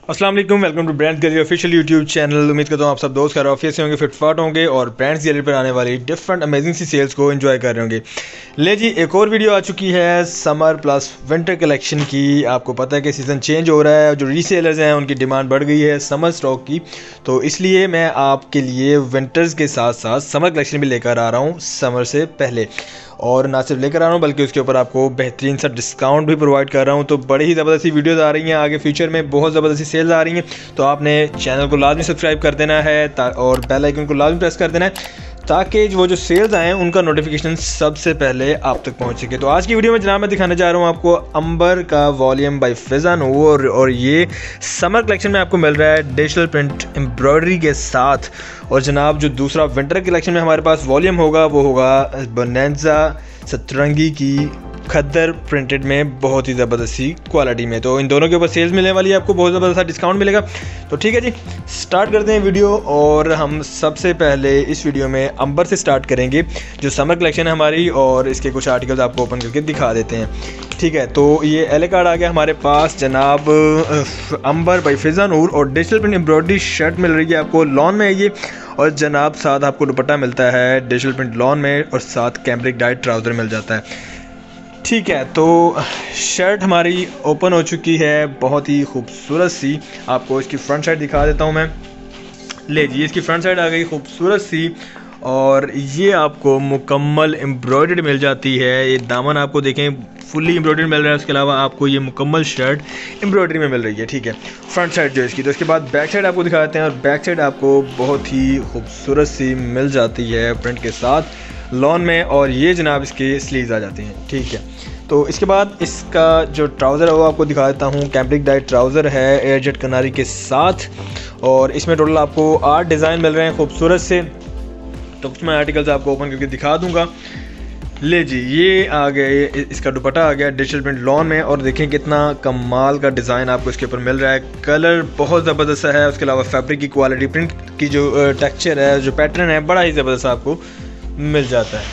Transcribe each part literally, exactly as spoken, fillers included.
अस्सलाम वालेकुम, welcome to brands gallery official YouTube channel. उम्मीद करता हूँ आप सब दोस्त खैर ऑफिस से होंगे, फिटफाट होंगे और ब्रांड्स गैलरी पर आने वाली डिफरेंट अमेजिंग सी सेल्स को एंजॉय कर रहे होंगे। ले जी, एक और वीडियो आ चुकी है समर प्लस विंटर कलेक्शन की। आपको पता है कि सीज़न चेंज हो रहा है, जो रीसेलर्स हैं उनकी डिमांड बढ़ गई है समर स्टॉक की, तो इसलिए मैं आपके लिए विंटर्स के साथ साथ समर कलेक्शन भी लेकर आ रहा हूँ समर से पहले। और ना सिर्फ लेकर आ रहा हूँ बल्कि उसके ऊपर आपको बेहतरीन सा डिस्काउंट भी प्रोवाइड कर रहा हूँ। तो बड़ी ही ज़बरदस्त वीडियोज़ आ रही हैं, आगे फ्यूचर में बहुत ज़बरदस्ती सेल्स आ रही हैं, तो आपने चैनल को लाजमी सब्सक्राइब कर देना है और बेल आइकन को लाजमी प्रेस कर देना है ताकि वो जो सेल्स आएँ उनका नोटिफिकेशन सबसे पहले आप तक पहुँच सके। तो आज की वीडियो में जनाब मैं दिखाने जा रहा हूँ आपको अंबर का वॉल्यूम बाय फिजा नूर, और ये समर कलेक्शन में आपको मिल रहा है डिजिटल प्रिंट एम्ब्रॉयडरी के साथ। और जनाब जो दूसरा विंटर कलेक्शन में हमारे पास वॉल्यूम होगा वो होगा बोनांजा सतरंगी की खद्दर प्रिंटेड में, बहुत ही ज़बरदस्ती क्वालिटी में। तो इन दोनों के ऊपर सेल्स मिलने वाली है, आपको बहुत ज़बरदस्त डिस्काउंट मिलेगा। तो ठीक है जी, स्टार्ट करते हैं वीडियो। और हम सबसे पहले इस वीडियो में अंबर से स्टार्ट करेंगे जो समर कलेक्शन है हमारी, और इसके कुछ आर्टिकल्स आपको ओपन करके दिखा देते हैं। ठीक है, तो ये एल कार्ड आ गया हमारे पास जनाब अंबर बाय फिजा नूर, और डिजिटल प्रिंट एम्ब्रॉयडरी शर्ट मिल रही है आपको लॉन में ये, और जनाब साथ आपको दुपट्टा मिलता है डिजिटल प्रिंट लॉन में, और साथ कैम्ब्रिक डाइट ट्राउज़र मिल जाता है। ठीक है, तो शर्ट हमारी ओपन हो चुकी है, बहुत ही खूबसूरत सी। आपको इसकी फ्रंट साइड दिखा देता हूँ मैं। ले जी, इसकी फ्रंट साइड आ गई खूबसूरत सी, और ये आपको मुकम्मल एम्ब्रॉयडर्ड मिल जाती है। ये दामन आपको देखें फुली एम्ब्रॉयडर्ड मिल रहा है, उसके अलावा आपको ये मुकम्मल शर्ट एम्ब्रॉयडरी में मिल रही है। ठीक है, फ्रंट साइड जो इसकी। तो इसके बाद बैक साइड आपको दिखा देते हैं, और बैक साइड आपको बहुत ही खूबसूरत सी मिल जाती है प्रिंट के साथ लॉन में, और ये जनाब इसके स्लीव्स आ जाते हैं। ठीक है, तो इसके बाद इसका जो ट्राउज़र है वो आपको दिखा देता हूँ। कैम्ब्रिक डाइट ट्राउज़र है एयरजेट कनारी के साथ, और इसमें टोटल आपको आठ डिज़ाइन मिल रहे हैं खूबसूरत से। तो कुछ मैं आर्टिकल्स आपको ओपन करके दिखा दूँगा। ले जी, ये आ गए, इसका दुपट्टा आ गया डिजिटल प्रिंट लॉन में, और देखें कितना कमाल का डिज़ाइन आपको इसके ऊपर मिल रहा है। कलर बहुत ज़बरदस्त है, उसके अलावा फैब्रिक की क्वालिटी, प्रिंट की जो टेक्सचर है, जो पैटर्न है, बड़ा ही ज़बरदस्त आपको मिल जाता है।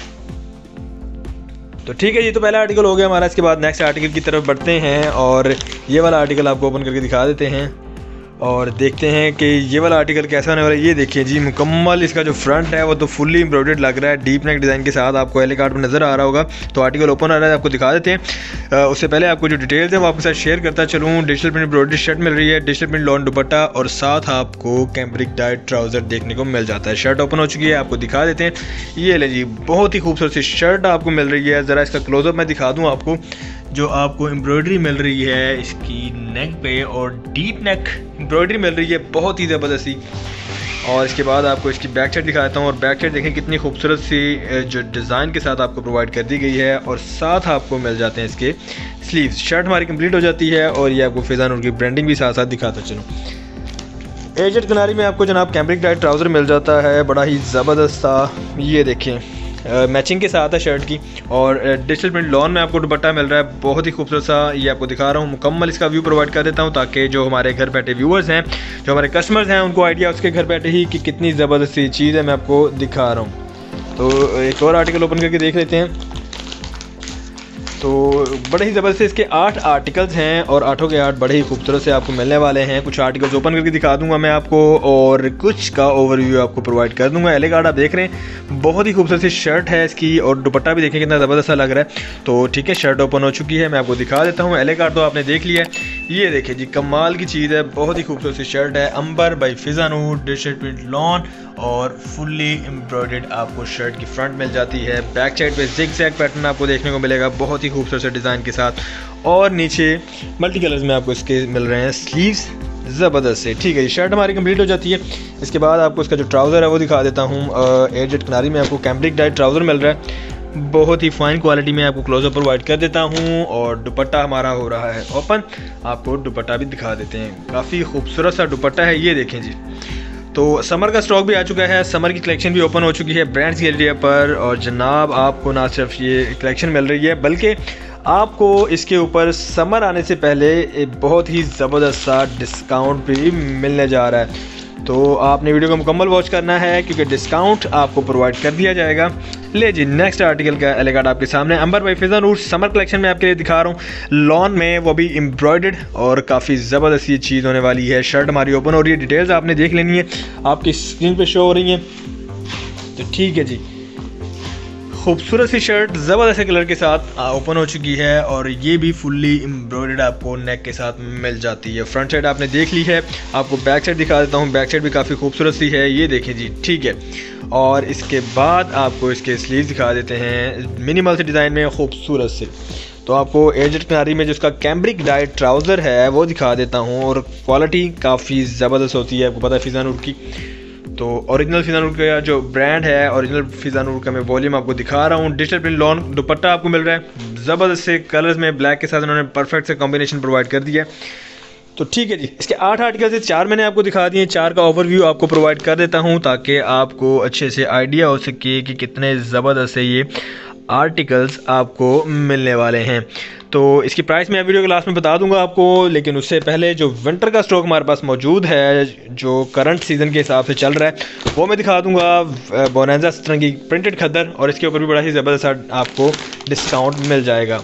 तो ठीक है जी, तो पहला आर्टिकल हो गया हमारा। इसके बाद नेक्स्ट आर्टिकल की तरफ बढ़ते हैं, और ये वाला आर्टिकल आपको ओपन करके दिखा देते हैं और देखते हैं कि ये वाला आर्टिकल कैसा होने वाला है। ये देखिए जी, मुकम्मल इसका जो फ्रंट है वो तो फुल्ली एम्ब्रॉयडर्ड लग रहा है, डीप नेक डिज़ाइन के साथ आपको एल कार्ड पर नज़र आ रहा होगा। तो आर्टिकल ओपन आ रहा है, आपको दिखा देते हैं। उससे पहले आपको जो डिटेल्स हैं वो आपके साथ शेयर करता चलूँ। डिजिटल प्रिंट एम्ब्रॉयडरी शर्ट मिल रही है, डिजिटल प्रिंट लॉन दुपट्टा, और साथ आपको कैम्ब्रिक डाइट ट्राउज़र देखने को मिल जाता है। शर्ट ओपन हो चुकी है, आपको दिखा देते हैं। ये ले जी, बहुत ही खूबसूरत सी शर्ट आपको मिल रही है। ज़रा इसका क्लोजअप मैं दिखा दूँ आपको। जो आपको एम्ब्रॉयडरी मिल रही है इसकी नेक पे, और डीप नेक एम्ब्रॉयडरी मिल रही है, बहुत ही ज़बरदस्ती। और इसके बाद आपको इसकी बैक साइड दिखा देता हूँ, और बैक साइड देखें कितनी खूबसूरत सी जो डिज़ाइन के साथ आपको प्रोवाइड कर दी गई है, और साथ आपको मिल जाते हैं इसके स्लीव्स। शर्ट हमारी कंप्लीट हो जाती है, और ये आपको फिजा नूर की ब्रांडिंग भी साथ साथ दिखाता चलूँ। एजेड कनारी में आपको जनाब कैम्ब्रिक डाइट ट्राउज़र मिल जाता है, बड़ा ही ज़बरदस्त था। ये देखें मैचिंग के साथ है शर्ट की, और डिजिटल प्रिंट लॉन में आपको दुपट्टा मिल रहा है, बहुत ही खूबसूरत सा। ये आपको दिखा रहा हूँ, मुकम्मल इसका व्यू प्रोवाइड कर देता हूँ ताकि जो हमारे घर बैठे व्यूअर्स हैं, जो हमारे कस्टमर्स हैं, उनको आइडिया उसके घर बैठे ही कि कितनी ज़बरदस्त चीज़ है मैं आपको दिखा रहा हूँ। तो एक और आर्टिकल ओपन करके देख लेते हैं। तो बड़े ही ज़बरदस्त इसके आठ आर्टिकल्स हैं, और आठों के आठ बड़े ही खूबसूरत से आपको मिलने वाले हैं। कुछ आर्टिकल्स ओपन करके दिखा दूंगा मैं आपको, और कुछ का ओवरव्यू आपको प्रोवाइड कर दूंगा। एल कार्ड आप देख रहे हैं, बहुत ही खूबसूरत सी शर्ट है इसकी, और दुपट्टा भी देखें कितना ज़बरदस्त लग रहा है। तो ठीक है, शर्ट ओपन हो चुकी है, मैं आपको दिखा देता हूँ। एल कार्ड तो आपने देख लिया है। ये देखिए जी, कमाल की चीज़ है, बहुत ही खूबसूरत सी शर्ट है। Amber by Fiza Noor, digital print lawn, और फुल्ली एम्ब्रॉयडर्ड आपको शर्ट की फ्रंट मिल जाती है। बैक साइड पे जिग जैग पैटर्न आपको देखने को मिलेगा, बहुत ही खूबसूरत से डिज़ाइन के साथ, और नीचे मल्टी कलर्स में आपको इसके मिल रहे हैं स्लीव्स, ज़बरदस्त से। ठीक है, ये शर्ट हमारी कंप्लीट हो जाती है। इसके बाद आपको इसका जो ट्राउज़र है वो दिखा देता हूँ। एयरजेट किनारी में आपको कैम्ब्रिक डाइट ट्राउज़र मिल रहा है, बहुत ही फाइन क्वालिटी में आपको क्लोजअप प्रोवाइड कर देता हूँ। और दुपट्टा हमारा हो रहा है ओपन, आपको दुपट्टा भी दिखा देते हैं। काफ़ी खूबसूरत सा दुपट्टा है, ये देखें जी। तो समर का स्टॉक भी आ चुका है, समर की कलेक्शन भी ओपन हो चुकी है ब्रांड्स गैलरी पर, और जनाब आपको ना सिर्फ ये कलेक्शन मिल रही है बल्कि आपको इसके ऊपर समर आने से पहले एक बहुत ही ज़बरदस्त सा डिस्काउंट भी मिलने जा रहा है। तो आपने वीडियो को मुकम्मल वॉच करना है क्योंकि डिस्काउंट आपको प्रोवाइड कर दिया जाएगा। ले जी नेक्स्ट आर्टिकल का एले कार्ड आपके सामने Amber by Fiza Noor summer collection में आपके लिए दिखा रहा हूँ। लॉन में वो भी एम्ब्रॉयडर्ड और काफ़ी ज़बरदस्त ये चीज़ होने वाली है। शर्ट हमारी ओपन हो रही है, डिटेल्स आपने देख लेनी है, आपकी स्क्रीन पे शो हो रही है। तो ठीक है जी, खूबसूरत सी शर्ट ज़बरदस्त कलर के साथ ओपन हो चुकी है और ये भी फुल्ली एम्ब्रॉयडर्ड आपको नेक के साथ मिल जाती है। फ्रंट साइड आपने देख ली है, आपको बैक साइड दिखा देता हूँ। बैक साइड भी काफ़ी खूबसूरत सी है, ये देखें जी, ठीक है। और इसके बाद आपको इसके स्लीव्स दिखा देते हैं मिनिमल से डिज़ाइन में खूबसूरत से। तो आपको एजेड किनारी में जिसका कैम्ब्रिक डाइट ट्राउज़र है वो दिखा देता हूँ और क्वालिटी काफ़ी ज़बरदस्त होती है, आपको पता है फिजा नूर की। तो ओरिजिनल फिजा नूर का जो ब्रांड है, ओरिजिनल फिजा नूर का मैं वॉल्यूम आपको दिखा रहा हूँ। डिजिटल प्रिंट लॉन दुपट्टा आपको मिल रहा है ज़बरदस्त से कलर्स में, ब्लैक के साथ उन्होंने परफेक्ट से कॉम्बिनेशन प्रोवाइड कर दिया है। तो ठीक है जी, इसके आठ आर्टिकल से चार मैंने आपको दिखा दिए, चार का ओवरव्यू आपको प्रोवाइड कर देता हूँ ताकि आपको अच्छे से आइडिया हो सके कि कितने ज़बरदस्त से ये आर्टिकल्स आपको मिलने वाले हैं। तो इसकी प्राइस मैं वीडियो के लास्ट में बता दूंगा आपको, लेकिन उससे पहले जो विंटर का स्टॉक हमारे पास मौजूद है जो करंट सीज़न के हिसाब से चल रहा है वो मैं दिखा दूंगा। बोनांजा इस तरह की प्रिंटेड खद्दर और इसके ऊपर भी बड़ा ही ज़बरदस्त आपको डिस्काउंट मिल जाएगा।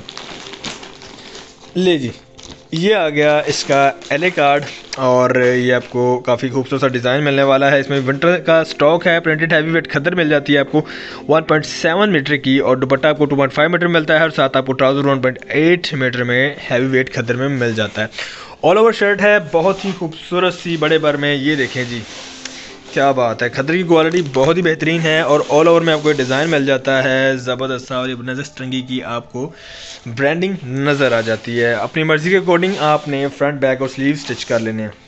ले जी, ये आ गया इसका एले कार्ड और ये आपको काफ़ी खूबसूरत सा डिज़ाइन मिलने वाला है। इसमें विंटर का स्टॉक है, प्रिंटेड हैवी वेट खद्दर मिल जाती है आपको वन पॉइंट सेवन मीटर की और दुपट्टा आपको टू पॉइंट फाइव मीटर मिलता है और साथ आपको trouser one point eight meter में हैवी वेट खद्दर में मिल जाता है। ऑल ओवर शर्ट है, बहुत ही खूबसूरत सी बड़े भर में, ये देखें जी क्या बात है। खद्दर की क्वालिटी बहुत ही बेहतरीन है और ऑल ओवर में आपको डिज़ाइन मिल जाता है ज़बरदस्त सा और ये नज़र रंगी की आपको ब्रांडिंग नज़र आ जाती है। अपनी मर्ज़ी के अकॉर्डिंग आपने फ्रंट बैक और स्लीव स्टिच कर लेने हैं।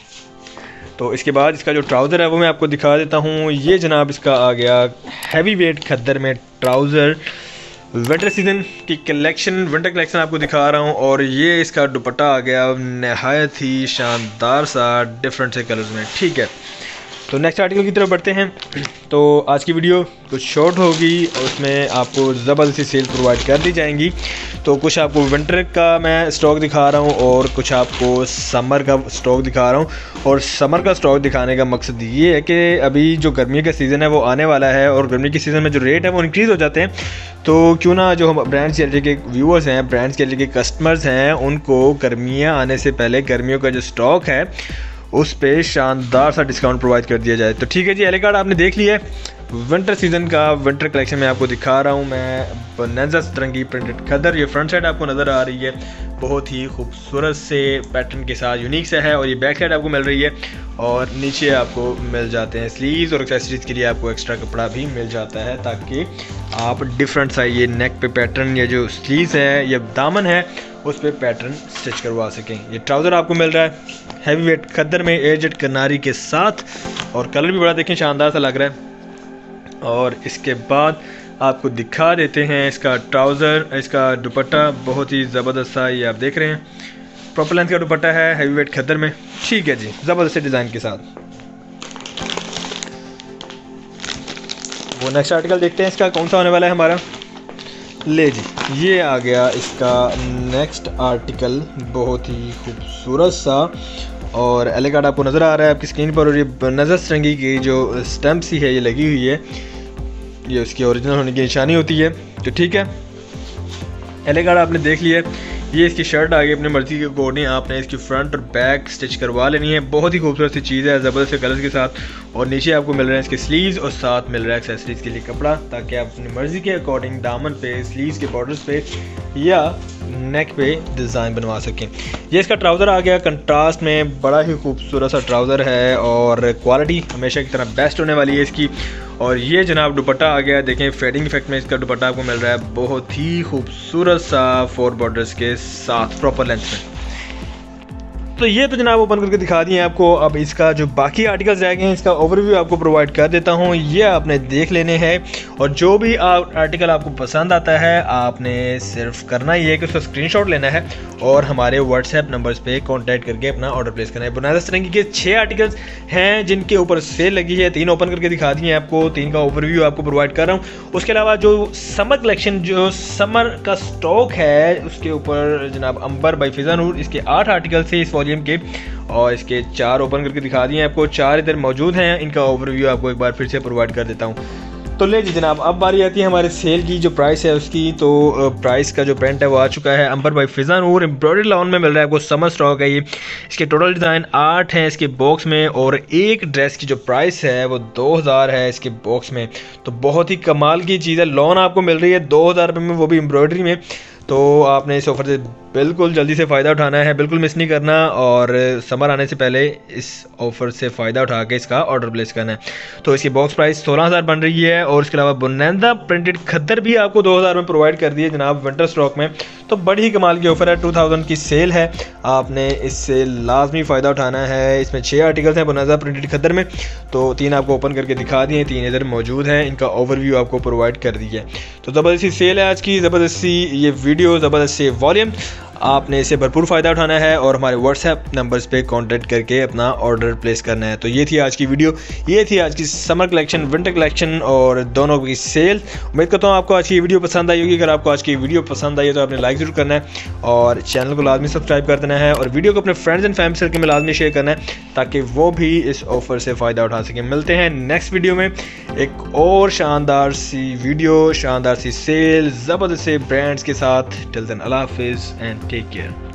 तो इसके बाद इसका जो ट्राउज़र है वो मैं आपको दिखा देता हूँ। ये जनाब इसका आ गया हैवी वेट खद्दर में ट्राउज़र, विंटर सीज़न की कलेक्शन, विंटर कलेक्शन आपको दिखा रहा हूँ। और ये इसका दुपट्टा आ गया नहायत ही शानदार सा डिफरेंट से कलर्स में, ठीक है। तो नेक्स्ट आर्टिकल की तरफ बढ़ते हैं। तो आज की वीडियो कुछ शॉर्ट होगी और उसमें आपको ज़बरदस्ती सेल प्रोवाइड कर दी जाएंगी। तो कुछ आपको विंटर का मैं स्टॉक दिखा रहा हूँ और कुछ आपको समर का स्टॉक दिखा रहा हूँ। और समर का स्टॉक दिखाने का मकसद ये है कि अभी जो गर्मी का सीज़न है वो आने वाला है और गर्मी के सीज़न में जो रेट है वो इंक्रीज़ हो जाते हैं। तो क्यों ना जो हम ब्रांड्स गैलरी के व्यूअर्स हैं, ब्रांड्स गैलरी के कस्टमर्स हैं, उनको गर्मियाँ आने से पहले गर्मियों का जो स्टॉक है उस पे शानदार सा डिस्काउंट प्रोवाइड कर दिया जाए। तो ठीक है जी, एले कार्ड आपने देख लिया है। विंटर सीज़न का विंटर कलेक्शन में आपको दिखा रहा हूँ मैं बोनांजा रंगी प्रिंटेड खद्दर। ये फ्रंट साइड आपको नज़र आ रही है, बहुत ही खूबसूरत से पैटर्न के साथ यूनिक सा है और ये बैक साइड आपको मिल रही है और नीचे आपको मिल जाते हैं स्लीव्स और एक्सेसरीज़ के लिए आपको एक्स्ट्रा कपड़ा भी मिल जाता है ताकि आप डिफरेंट सा ये नेक पे पैटर्न या जो स्लीव्स है या दामन है उस पर पैटर्न स्टिच करवा सकें। ये ट्राउज़र आपको मिल रहा है हैवी वेट खद्दर में एजेड किनारी के साथ और कलर भी बड़ा देखें शानदार सा लग रहा है। और इसके बाद आपको दिखा देते हैं इसका ट्राउज़र, इसका दुपट्टा बहुत ही ज़बरदस्त सा, ये आप देख रहे हैं प्रॉपर लेंथ का दुपट्टा है हैवी वेट खद्दर में, ठीक है जी, ज़बरदस्त डिज़ाइन के साथ। वो नेक्स्ट आर्टिकल देखते हैं इसका कौन सा होने वाला है हमारा। ले जी, ये आ गया इसका नेक्स्ट आर्टिकल, बहुत ही खूबसूरत सा और एले कार्ड आपको नज़र आ रहा है आपकी स्क्रीन पर और ये नज़र रंगी की जो स्टैम्प सी है ये लगी हुई है, ये उसकी ओरिजिनल होने की निशानी होती है। तो ठीक है, एले कार्ड आपने देख लिया है। ये इसकी शर्ट आ गई, अपनी मर्ज़ी के अकॉर्डिंग आपने इसकी फ्रंट और बैक स्टिच करवा लेनी है। बहुत ही खूबसूरत सी चीज़ है ज़बरदस्त कलर्स के साथ और नीचे आपको मिल रहे हैं इसके स्लीव्स और साथ मिल रहा है एक्सेसरीज़ के लिए कपड़ा ताकि आप अपनी मर्ज़ी के अकॉर्डिंग दामन पे, स्लीव्स के बॉर्डर्स पे या नेक पे डिज़ाइन बनवा सकें। ये इसका ट्राउज़र आ गया कंट्रास्ट में, बड़ा ही खूबसूरत सा ट्राउज़र है और क्वालिटी हमेशा की तरह बेस्ट होने वाली है इसकी। और ये जनाब दुपट्टा आ गया, देखें फेडिंग इफेक्ट में इसका दुपट्टा आपको मिल रहा है बहुत ही खूबसूरत सा फोर बॉर्डर्स के साथ प्रॉपर लेंथ में। तो ये तो जनाब ओपन करके दिखा दिए आपको। अब इसका जो बाकी आर्टिकल्स रह गए हैं इसका ओवरव्यू आपको प्रोवाइड कर देता हूँ, ये आपने देख लेने हैं और जो भी आर्टिकल आपको पसंद आता है आपने सिर्फ करना ही है कि उसका स्क्रीनशॉट लेना है और हमारे व्हाट्सएप नंबर्स पे कांटेक्ट करके अपना ऑर्डर प्लेस करना है। बोनांजा रंगी के छः आर्टिकल्स हैं जिनके ऊपर सेल लगी है, तीन ओपन करके दिखा दिए आपको, तीन का ओवरव्यू आपको प्रोवाइड कर रहा हूँ। उसके अलावा जो समर कलेक्शन, जो समर का स्टॉक है उसके ऊपर जनाब अंबर बाई फिजा नूर, इसके आठ आर्टिकल से इस वॉल्यूम वॉल्यूम के, और इसके चार ओपन करके दिखा दिए आपको, चार इधर मौजूद हैं। इनका ओवरव्यू आपको एक बार फिर से प्रोवाइड कर देता हूँ। तो ले जी जनाब, अब बारी आती है हमारे सेल की जो प्राइस है उसकी। तो प्राइस का जो पेंट है वो आ चुका है Amber by Fiza Noor, embroidery lawn में मिल रहा है आपको, समर स्टॉक है ये। इसके टोटल डिज़ाइन आठ हैं इसके बॉक्स में, और एक ड्रेस की जो प्राइस है वो दो हज़ार है इसके बॉक्स में। तो बहुत ही कमाल की चीज़ है, लॉन आपको मिल रही है दो हज़ार रुपये में, वो भी एम्ब्रॉयडरी में। तो आपने इस ऑफ़र से बिल्कुल जल्दी से फ़ायदा उठाना है, बिल्कुल मिस नहीं करना, और समर आने से पहले इस ऑफ़र से फ़ायदा उठा के इसका ऑर्डर प्लेस करना है। तो इसकी बॉक्स प्राइस सोलह हज़ार बन रही है, और इसके अलावा बुनंदा प्रिंटेड खद्दर भी आपको दो हज़ार में प्रोवाइड कर दिए जनाब विंटर स्टॉक में। तो बड़ी ही कमाल की ऑफ़र है, टू थाउजेंड की सेल है, आपने इससे लाजमी फ़ायदा उठाना है। इसमें छः आर्टिकल्स हैं बुनंदा प्रिंटेड खद्दर में, तो तीन आपको ओपन करके दिखा दिए, तीन इधर मौजूद हैं, इनका ओवरव्यू आपको प्रोवाइड कर दिया है। तो ज़बरदस्ती सेल है आज की, ज़बरदस्ती ये वीडियो, ज़बरदस्ती वॉल्यूम, आपने इसे भरपूर फ़ायदा उठाना है और हमारे व्हाट्सएप नंबर्स पे कांटेक्ट करके अपना ऑर्डर प्लेस करना है। तो ये थी आज की वीडियो, ये थी आज की समर कलेक्शन, विंटर कलेक्शन और दोनों की सेल। उम्मीद करता हूँ आपको आज की वीडियो पसंद आई होगी। अगर आपको आज की वीडियो पसंद आई है तो आपने लाइक ज़रूर करना है, और चैनल को लाजमी सब्सक्राइब कर देना है, और वीडियो को अपने फ्रेंड्स एंड फैमिली सर्कल में लाजमी शेयर करना है ताकि वो भी इस ऑफ़र से फ़ायदा उठा सकें। मिलते हैं नेक्स्ट वीडियो में एक और शानदार सी वीडियो, शानदार सी सेल, ज़बरदस्त से ब्रांड्स के साथ। टिल देन अल्लाह हाफिज़ एंड टेक केयर।